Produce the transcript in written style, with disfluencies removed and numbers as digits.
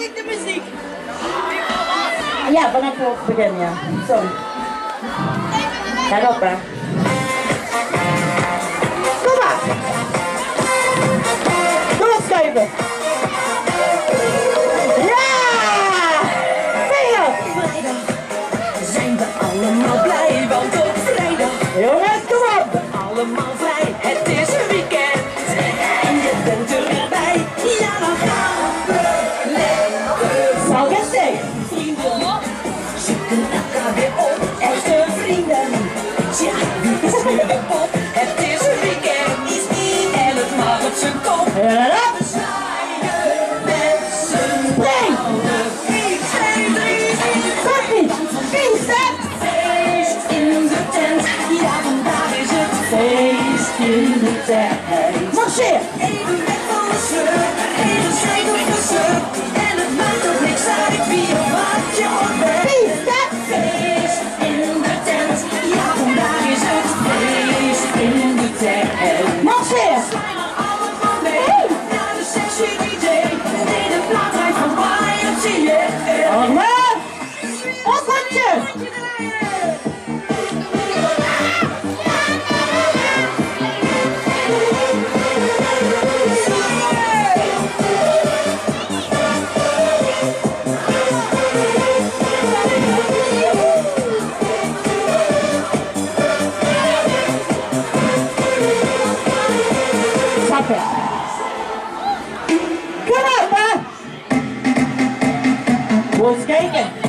ik de muziek. Ja, vanaf het begin, ja. Sorry. Ga op, hè. Kom maar. Doorschuiven. Ja! Vrijdag. Zijn we allemaal blij, want op vrijdag. Jongens, kom op. Allemaal vrij, het is een weekend. En je bent er weer bij. Ja, dan gaan we lekker. Zal ik eens zeggen? Vrienden zoeken elkaar weer op. Echte vrienden. Tja, wie is nu de pop? Het is een weekend. En het mag op zijn kop. Ja, dat. We zwaaien met z'n allen. 1, 2, 3, 4, Goed niet. Feesten. feest in de tent. Ja, vandaag is het feest in de tent. Marcheer. Even weg van de sleur, even schijt op de sleur. En het maakt ook niks uit wie of wat je ook bent. Feesten. Feest in de tent, ja vandaag is het feest in de tent. Marcheer. Zijn er allemaal mee, naar de sexy DJ. In de plaat rijdt van YMCA. Allemaal. Opwandje. Stappen. Kom op, hè. Moet eens kijken.